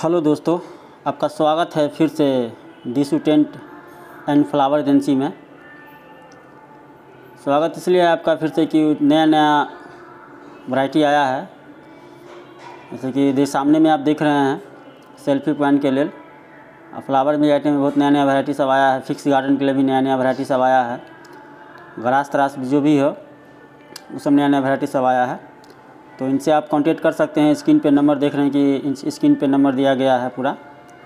Hello दोस्तों, आपका स्वागत है फिर से Disu tent and flower agency में। स्वागत इसलिए है आपका फिर से कि नया वैरायटी आया है। जैसे कि सामने में आप देख रहे हैं सेल्फी पॉइंट के लिए फ्लावर में आइटम में बहुत नया वैरायटी सब आया है। फिक्स गार्डन के लिए भी नया वैरायटी सब आया है। ग्रास तरास जो भी हो वो सब नया वैरायटी सब आया है। तो इनसे आप कांटेक्ट कर सकते हैं। स्क्रीन पे नंबर देख रहे हैं कि स्क्रीन पे नंबर दिया गया है पूरा।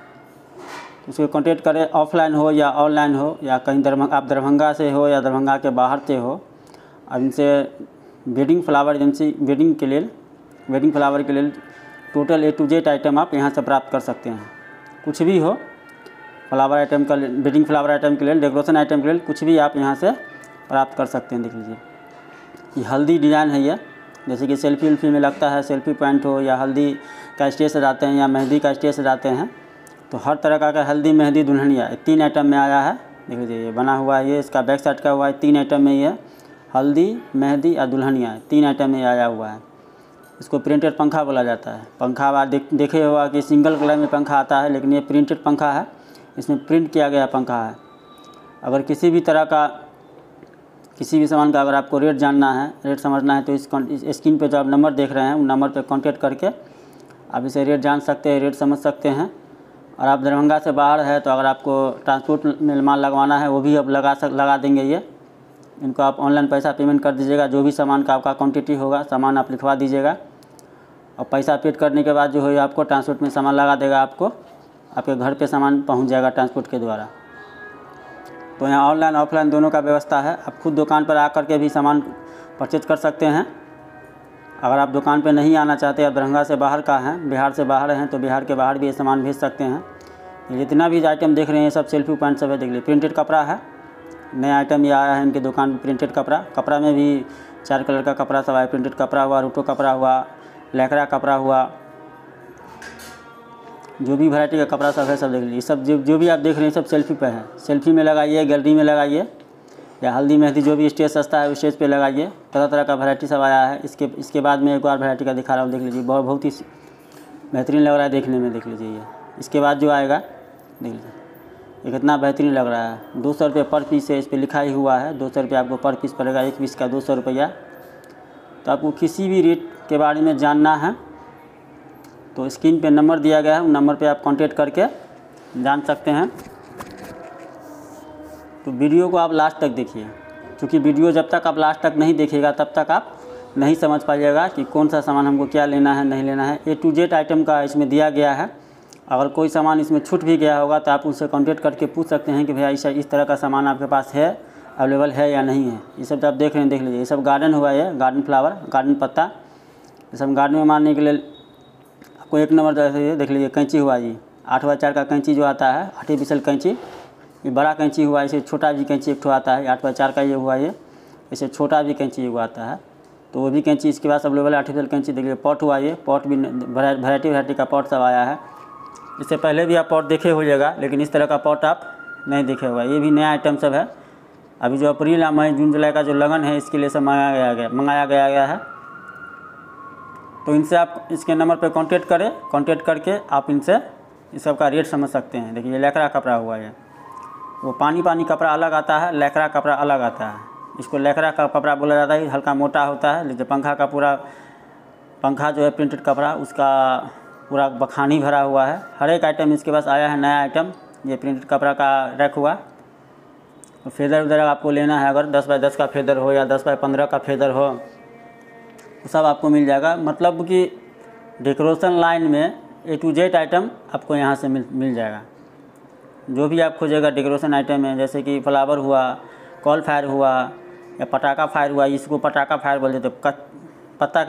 उसको कांटेक्ट करें, ऑफलाइन हो या ऑनलाइन हो या कहीं आप दरभंगा से हो या दरभंगा के बाहर से हो। अब इनसे wedding flower agency wedding flower के लिए total A to Z item आप यहाँ से प्राप्त कर सकते हैं। कुछ भी हो फ्लावर आइटम का, वेडिंग फ्लावर आइटम के लिए, डेकोरेशन आइटम के लिए कुछ भी आप यहाँ से प्राप्त कर सकते हैं। देख लीजिए, ये हल्दी डिज़ाइन है। ये जैसे कि सेल्फी में लगता है, सेल्फी पॉइंट हो या हल्दी का स्टेज सजाते हैं या मेहंदी का स्टेज सजाते हैं, तो हर तरह का हल्दी मेहंदी दुल्हनिया 3 आइटम में आया है। देख लीजिए, ये बना हुआ है। ये इसका बैक साइड का हुआ है 3 आइटम में। ये हल्दी मेहंदी या दुल्हनिया 3 आइटम में आया हुआ है। इसको प्रिंटेड पंखा बोला जाता है। पंखा आप देखे होगा कि सिंगल कलर में पंखा आता है, लेकिन ये प्रिंटेड पंखा है। इसमें प्रिंट किया गया पंखा है। अगर किसी भी तरह का किसी भी सामान का अगर आपको रेट जानना है, रेट समझना है, तो इस स्क्रीन पे जो आप नंबर देख रहे हैं उन नंबर पे कांटेक्ट करके आप इसे रेट जान सकते हैं, रेट समझ सकते हैं। और आप दरभंगा से बाहर है तो अगर आपको ट्रांसपोर्ट में माल लगवाना है वो भी अब लगा देंगे। ये इनको आप ऑनलाइन पैसा पेमेंट कर दीजिएगा। जो भी सामान का आपका क्वांटिटी होगा सामान आप लिखवा दीजिएगा और पैसा पेड करने के बाद जो है आपको ट्रांसपोर्ट में सामान लगा देगा। आपको आपके घर पे सामान पहुंच जाएगा ट्रांसपोर्ट के द्वारा। तो यहाँ ऑनलाइन ऑफलाइन दोनों का व्यवस्था है। आप खुद दुकान पर आकर के भी सामान परचेज कर सकते हैं। अगर आप दुकान पे नहीं आना चाहते, आप दरभंगा से बाहर का हैं, बिहार से बाहर हैं, तो बिहार के बाहर भी ये सामान भेज सकते हैं। जितना भी आइटम देख रहे हैं सब सेल्फी पॉइंट सब है। देख लीजिए, प्रिंटेड कपड़ा है। नया आइटम ये आया है इनके दुकान में, प्रिंटेड कपड़ा में भी 4 कलर का कपड़ा सब आया। प्रिंटेड कपड़ा हुआ, रूटो कपड़ा हुआ, लैकड़ा कपड़ा हुआ, जो भी वैरायटी का कपड़ा सब है सब देख लीजिए। सब जो भी आप देख रहे हैं सब सेल्फी पे है। सेल्फी में लगाइए, गैलरी में लगाइए या हल्दी मेहंदी जो भी स्टेज सस्ता है उस स्टेज पे लगाइए। तरह तरह का वैरायटी सब आया है। इसके बाद में एक और वैरायटी का दिखा रहा हूँ। देख लीजिए, बहुत ही बेहतरीन लग रहा है देखने में। देख लीजिए, ये इसके बाद जो आएगा देख लीजिए, ये कितना बेहतरीन लग रहा है। 200 रुपये पर पीस है, इस पर लिखा ही हुआ है 200 रुपये आपको पर पीस पड़ेगा। एक पीस का 200 रुपया। तो आपको किसी भी रेट के बारे में जानना है तो स्क्रीन पे नंबर दिया गया है, उन नंबर पे आप कांटेक्ट करके जान सकते हैं। तो वीडियो को आप लास्ट तक देखिए, क्योंकि वीडियो जब तक आप लास्ट तक नहीं देखिएगा तब तक आप नहीं समझ पाइएगा कि कौन सा सामान हमको क्या लेना है नहीं लेना है। A to Z आइटम का इसमें दिया गया है। अगर कोई सामान इसमें छूट भी गया होगा तो आप उनसे कांटेक्ट करके पूछ सकते हैं कि भैया इस तरह का सामान आपके पास है, अवेलेबल है या नहीं है। ये सब आप देख रहे हैं, देख लीजिए, ये सब गार्डन हुआ है, गार्डन फ्लावर, गार्डन पत्ता। ये सब गार्डन में मारने के लिए आपको 1 नंबर देख लीजिए। कैंची हुआ जी, 8x4 का कैंची जो आता है, आर्टिफिशियल कैंची। ये बड़ा कैंची हुआ, इसे छोटा भी कैंची एक ठो आता है। 8x4 का ये हुआ, ये इसे छोटा भी कैंची हुआ आता है। तो वो भी कैंची इसके पास अवेलेबल है। आर्टिफिशियल कैंची देखिए। पॉट हुआ, ये पॉट भी वैरायटी का पॉट सब आया है। इससे पहले भी आप पॉट देखे होइएगा, लेकिन इस तरह का पॉट आप नहीं देखे होगा। ये भी नया आइटम सब है। अभी जो अप्रैल मई जून जुलाई का जो लगन है इसके लिए सब मंगाया गया है। तो इनसे आप इसके नंबर पे कांटेक्ट करें। कांटेक्ट करके आप इनसे इस सब का रेट समझ सकते हैं। देखिए, ये लैकड़ा कपड़ा हुआ है। वो पानी कपड़ा अलग आता है, लैकड़ा कपड़ा अलग आता है। इसको लैकड़ा का कपड़ा बोला जाता है। हल्का मोटा होता है। जैसे पंखा जो है प्रिंटेड कपड़ा, उसका पूरा बखानी भरा हुआ है। हर एक आइटम इसके पास आया है, नया आइटम। ये प्रिंटेड कपड़ा का रैक हुआ। तो फेदर उधर आपको लेना है, अगर 10x10 का फेदर हो या 10x15 का फेदर हो, सब आपको मिल जाएगा। मतलब कि डेकोरेशन लाइन में A to Z आइटम आपको यहाँ से मिल जाएगा। जो भी आप खोजेगा डेकोरेशन आइटम है, जैसे कि फ्लावर हुआ, कॉल फायर हुआ या पटाखा फायर हुआ। इसको पटाखा फायर बोल देते। पत्ता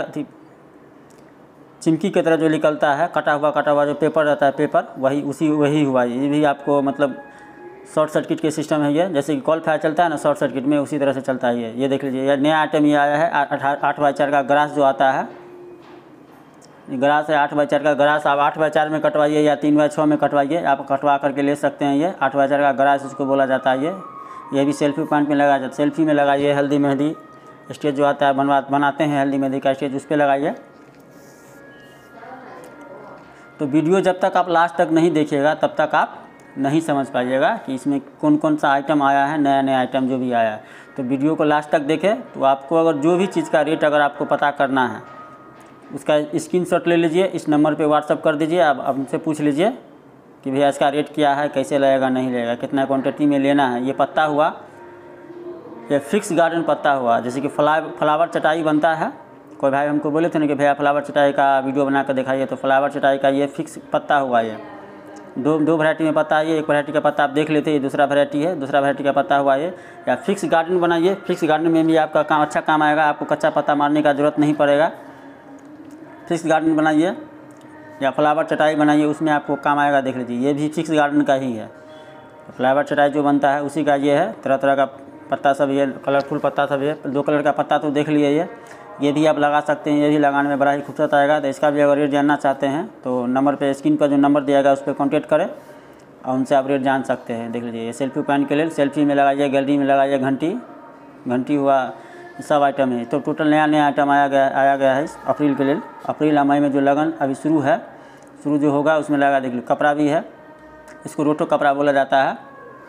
चिमकी की तरह जो निकलता है, कटा हुआ जो पेपर रहता है, पेपर वही हुआ। ये भी आपको मतलब शॉर्ट सर्किट के सिस्टम है। ये जैसे कि कॉल फायर चलता है ना शॉर्ट सर्किट में, उसी तरह से चलता है। ये देख लीजिए, ये नया आइटम ये आया है। 8x4 का ग्रास जो आता है, ग्रास है 8x4 का ग्रास। आप 8x4 में कटवाइए या 3x6 में कटवाइए, आप कटवा करके ले सकते हैं। ये 8x4 का ग्रास इसको बोला जाता है। ये भी सेल्फी पॉइंट में लगाया जाता है। सेल्फी में लगाइए। हल्दी मेहंदी स्टेज जो आता है बनाते हैं हल्दी मेहंदी का स्टेज, उस पर लगाइए। तो वीडियो जब तक आप लास्ट तक नहीं देखिएगा तब तक आप नहीं समझ पाइएगा कि इसमें कौन कौन सा आइटम आया है, नया नया आइटम जो भी आया है। तो वीडियो को लास्ट तक देखें तो आपको अगर जो भी चीज़ का रेट अगर आपको पता करना है उसका स्क्रीनशॉट ले लीजिए, इस नंबर पे व्हाट्सअप कर दीजिए। आप हमसे पूछ लीजिए कि भैया इसका रेट क्या है, कैसे लगेगा, नहीं लगेगा, कितना क्वांटिटी में लेना है। ये पत्ता हुआ, ये फिक्स गार्डन पत्ता हुआ, जैसे कि फ्लावर चटाई बनता है। कोई भाई हमको बोले थे ना कि भैया फ्लावर चटाई का वीडियो बना कर दिखाइए, तो फ्लावर चटाई का ये फिक्स पत्ता हुआ। ये दो वैरायटी में पत्ता है। ये एक वैरायटी का पत्ता आप देख लेते हैं, ये दूसरा वैरायटी है, दूसरा वैरायटी का पत्ता हुआ ये। या फिक्स गार्डन बनाइए, फिक्स गार्डन में भी आपका काम अच्छा काम आएगा, आपको कच्चा पत्ता मारने का ज़रूरत नहीं पड़ेगा। फिक्स गार्डन बनाइए या फ्लावर चटाई बनाइए, उसमें आपको काम आएगा। देख लीजिए ये भी फिक्स गार्डन का ही है। फ्लावर चटाई जो बनता है उसी का ये है। तरह तरह का पत्ता सब, ये कलरफुल पत्ता सब है। 2 कलर का पत्ता तो देख लिए ये भी आप लगा सकते हैं। ये भी लगाने में बड़ा ही खूबसूरत आएगा। तो इसका भी अगर रेट जानना चाहते हैं तो नंबर पे, स्क्रीन पर जो नंबर दिया गया उस पर कॉन्टेक्ट करें और उनसे आप रेट जान सकते हैं। देख लीजिए ये सेल्फी पॉइंट के लिए, सेल्फी में लगाइए, गैलरी में लगाइए, घंटी हुआ, सब आइटम है। तो टोटल नया नया आइटम आया गया है इस अप्रैल के लिए। अप्रैल मई में जो लगन अभी शुरू जो होगा उसमें लगा। देख लीजिए कपड़ा भी है, इसको रोटो कपड़ा बोला जाता है।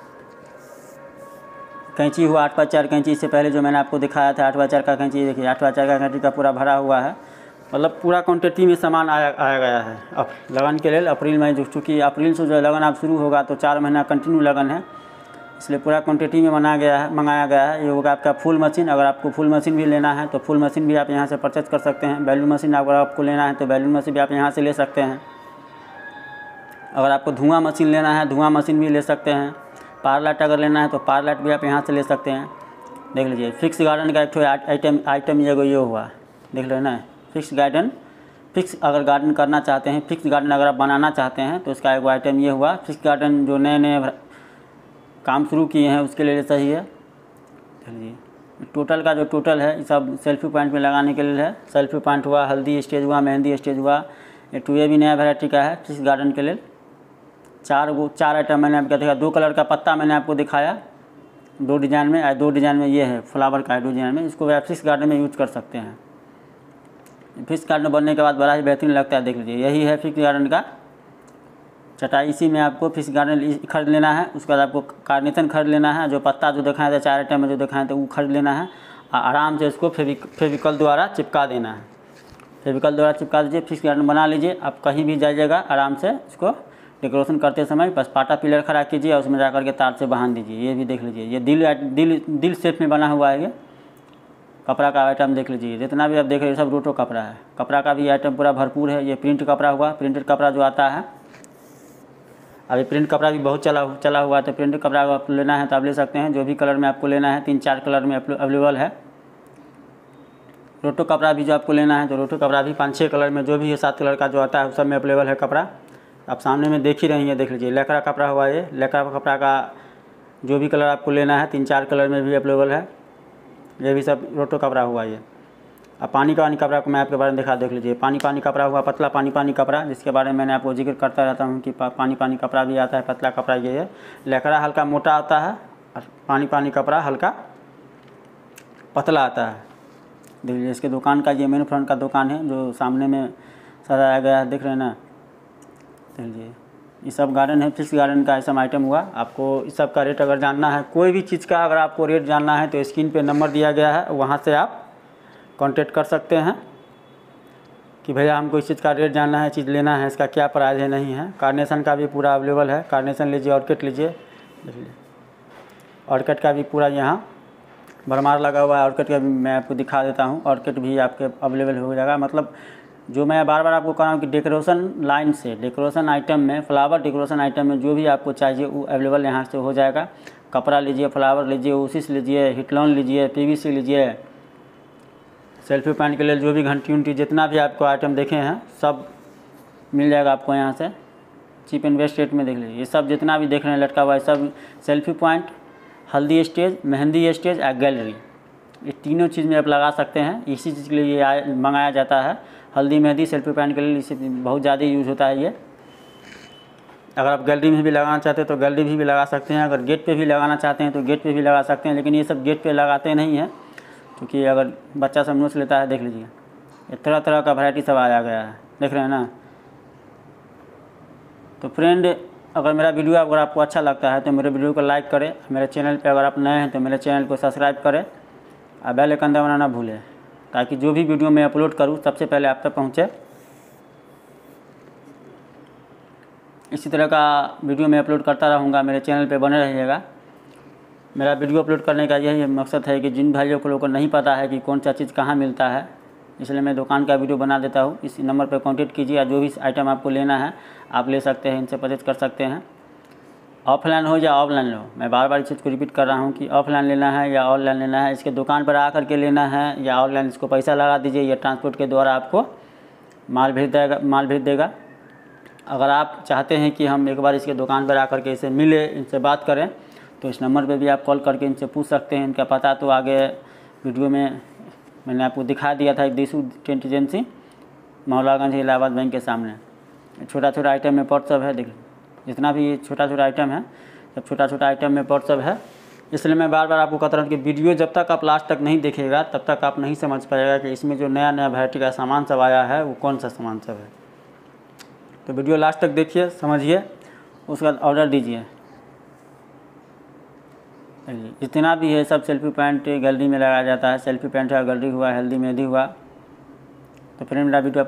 कैंची हुआ 8x4 कैंची, इससे पहले जो मैंने आपको दिखाया था 8x4 का कैंची। देखिए 8x4 का कैंची का पूरा भरा हुआ है, मतलब पूरा क्वांटिटी में सामान आया गया है अब लगन के लिए। अप्रैल में जो, चूँकि अप्रैल से जो लगन अब शुरू होगा तो 4 महीना कंटिन्यू लगन है, इसलिए पूरा क्वांटिटी में मंगाया गया है। ये होगा आपका फुल मशीन। अगर आपको फुल मशीन भी लेना है तो फुल मशीन भी आप यहाँ से परचेज कर सकते हैं। बैलून मशीन अगर आपको लेना है तो बैलून मशीन भी आप यहाँ से ले सकते हैं। अगर आपको धुआं मशीन लेना है, धुआं मशीन भी ले सकते हैं। पावर लाइट अगर लेना है तो पावर लाइट भी आप यहाँ से ले सकते हैं। देख लीजिए फिक्स गार्डन का एक आइटम ये हुआ, देख लो ना। फिक्स अगर गार्डन करना चाहते हैं, फिक्स गार्डन अगर आप बनाना चाहते हैं तो इसका एक आइटम ये हुआ। फिक्स गार्डन जो नए काम शुरू किए हैं उसके लिए सही है। चलिए टोटल का जो टोटल है सब सेल्फी पॉइंट में लगाने के लिए है। सेल्फी पॉइंट हुआ, हल्दी स्टेज हुआ, मेहंदी स्टेज हुआ। ये ये भी नया वैरायटी का है फिक्स गार्डन के लिए। 4 आइटम मैंने आपको दिखाया। 2 कलर का पत्ता मैंने आपको दिखाया, 2 डिज़ाइन में। 2 डिज़ाइन में ये है फ्लावर का, 2 डिज़ाइन में। इसको आप फिक्स गार्डन में यूज कर सकते हैं। फिक्स गार्डन बनने के बाद बड़ा ही बेहतरीन लगता है। देख लीजिए यही है फिक्स गार्डन का चटाई। इसी में आपको फिक्स गार्डन खरीद लेना है। उसके बाद आपको कार्नेशन खरीद लेना है। जो पत्ता जो दिखाए थे 4 आइटम में जो दिखाए थे वो खरीद लेना है। आराम से इसको फेविकल द्वारा चिपका देना है। फेविकल द्वारा चिपका दीजिए, फिक्स गार्डन बना लीजिए। आप कहीं भी जाइएगा आराम से इसको डेकोरेशन करते समय बस पाटा पिलर खड़ा कीजिए और उसमें जा कर के तार से बांध दीजिए। ये भी देख लीजिए, ये दिल शेप में बना हुआ है। ये कपड़ा का आइटम देख लीजिए, जितना भी आप देख रहे हैं सब रोटो कपड़ा है। कपड़ा का भी आइटम पूरा भरपूर है। ये प्रिंट कपड़ा हुआ, प्रिंटेड कपड़ा जो आता है। अभी प्रिंट कपड़ा भी बहुत चला हुआ है। तो प्रिंट कपड़ा अगर आपको लेना है तो आप ले सकते हैं। जो भी कलर में आपको लेना है, 3-4 कलर में अवेलेबल है। रोटो कपड़ा भी जो आपको लेना है तो रोटो कपड़ा भी 5-6 कलर में, जो भी है 7 कलर का जो आता है उस सब में अवेलेबल है कपड़ा। आप सामने में देख ही रही हैं। देख लीजिए लकड़ा कपड़ा हुआ। ये लकड़ा कपड़ा का जो भी कलर आपको लेना है 3-4 कलर में भी अवेलेबल है। ये भी सब रोटो कपड़ा हुआ। ये अब पानी कपड़ा को मैं आपके बारे में दिखा। देख लीजिए पानी कपड़ा हुआ, पतला पानी कपड़ा, जिसके बारे में मैंने आपको जिक्र करता रहता हूँ कि पानी कपड़ा भी आता है। पतला कपड़ा ये है। लकड़ा हल्का मोटा आता है और पानी कपड़ा हल्का पतला आता है। देख लीजिए इसके दुकान का ये मेन फ्रंट का दुकान है जो सामने में सजाया गया है, देख रहे हैं ना। देख लीजिए ये सब गार्डन है, फिक्स गार्डन का ऐसा आइटम हुआ। आपको इस सब का रेट अगर जानना है, कोई भी चीज़ का अगर आपको रेट जानना है तो स्क्रीन पे नंबर दिया गया है, वहाँ से आप कांटेक्ट कर सकते हैं कि भैया हमको इस चीज़ का रेट जानना है, चीज़ लेना है, इसका क्या प्राइस है, नहीं है। कार्नेशन का भी पूरा अवेलेबल है। कार्नेशन लीजिए, ऑर्किड लीजिए। देख लीजिए ऑर्किड का भी पूरा यहाँ भरमार लगा हुआ है। ऑर्किड का भी मैं आपको दिखा देता हूँ। ऑर्किड भी आपके अवेलेबल हो जाएगा। मतलब जो मैं बार बार आपको कह रहा हूँ कि डेकोरेशन लाइन से, डेकोरेशन आइटम में, फ्लावर डेकोरेशन आइटम में जो भी आपको चाहिए वो अवेलेबल यहाँ से हो जाएगा। कपड़ा लीजिए, फ्लावर लीजिए, ओसिस लीजिए, हिटलॉन लीजिए, पीवीसी लीजिए। सेल्फी पॉइंट के लिए जो भी घंटी उंटी जितना भी आपको आइटम देखे हैं सब मिल जाएगा आपको यहाँ से चीप एंड बेस्ट रेट में। देख लीजिए ये सब जितना भी देख रहे हैं लटका हुआ है सब selfie point, haldi stage, mehndi stage और गैलरी, ये तीनों चीज़ में आप लगा सकते हैं। इसी चीज़ के लिए ये मंगाया जाता है। हल्दी मेहंदी सेल्फी पॉइंट के लिए इसे बहुत ज़्यादा यूज़ होता है ये। अगर आप गैलरी में भी लगाना चाहते हैं तो गैलरी भी लगा सकते हैं। अगर गेट पे भी लगाना चाहते हैं तो गेट पे भी लगा सकते हैं। लेकिन ये सब गेट पे लगाते नहीं हैं क्योंकि अगर बच्चा सब नोच लेता है। देख लीजिए ये तरह तरह का वैरायटी सब आया गया है, देख रहे हैं ना। तो फ्रेंड, अगर मेरा वीडियो अगर आपको अच्छा लगता है तो मेरे वीडियो को लाइक करें। मेरे चैनल पे अगर आप नए हैं तो मेरे चैनल को सब्सक्राइब करें और बेल आइकन दबाना ना भूलें, ताकि जो भी वीडियो मैं अपलोड करूं सबसे पहले आप तक पहुंचे। इसी तरह का वीडियो मैं अपलोड करता रहूँगा, मेरे चैनल पे बने रहिएगा। मेरा वीडियो अपलोड करने का यही मकसद है कि जिन भाइयों को लोगों को नहीं पता है कि कौन सा चीज़ कहाँ मिलता है, इसलिए मैं दुकान का वीडियो बना देता हूँ। इस नंबर पर कॉन्टेक्ट कीजिए और जो भी आइटम आपको लेना है आप ले सकते हैं, इनसे परचेज कर सकते हैं। ऑफलाइन हो या ऑनलाइन हो, मैं बार बार इस चीज़ को रिपीट कर रहा हूँ कि ऑफलाइन लेना है या ऑनलाइन लेना है, इसके दुकान पर आकर के लेना है या ऑनलाइन, इसको पैसा लगा दीजिए या ट्रांसपोर्ट के द्वारा आपको माल भेज देगा। अगर आप चाहते हैं कि हम एक बार इसके दुकान पर आकर के इसे मिले, इनसे बात करें, तो इस नंबर पे भी आप कॉल करके इनसे पूछ सकते हैं। इनका पता तो आगे वीडियो में मैंने आपको दिखा दिया था, Dishu tent agency, Maulaganj Allahabad bank के सामने। छोटा छोटा आइटम में पर्स सब है, देखिए जितना भी छोटा छोटा आइटम है सब छोटा छोटा आइटम में पर्स सब है। इसलिए मैं बार बार आपको कहता हूँ कि वीडियो जब तक आप लास्ट तक नहीं देखिएगा तब तक आप नहीं समझ पाएगा कि इसमें जो नया नया वैरायटी का सामान सब आया है वो कौन सा सामान सब है। तो वीडियो लास्ट तक देखिए, समझिए, उसके बाद ऑर्डर दीजिए। जितना भी है सब सेल्फी पॉइंट गैलरी में लगाया जाता है। सेल्फी पॉइंट है, गैलरी हुआ, हल्दी मेहंदी हुआ। तो फ्रेंड, मेरा वीडियो